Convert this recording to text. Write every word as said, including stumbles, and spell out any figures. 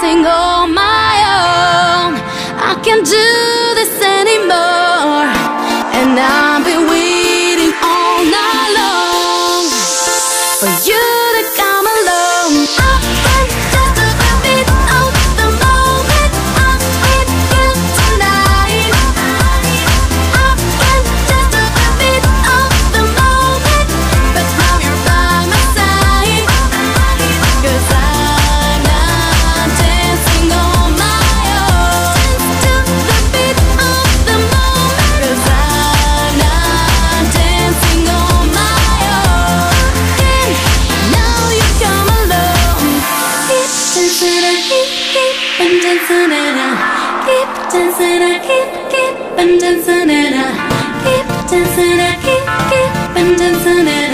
dancing on my own. I can't do this anymore, and I've been waiting all night long for you to come along. I've been just a bit of the moment. I'm with you tonight. I've been just a bit of the moment, but now you're by my side. 'Cause I'm not dancing on my own. Just to the beat of the moment. 'Cause I'm not dancing on my own. And now you come along. Keep dancing, I keep, keep and dancing and I keep dancing, I keep, keep and dancing and I keep dancing, I keep, keep and dancing and I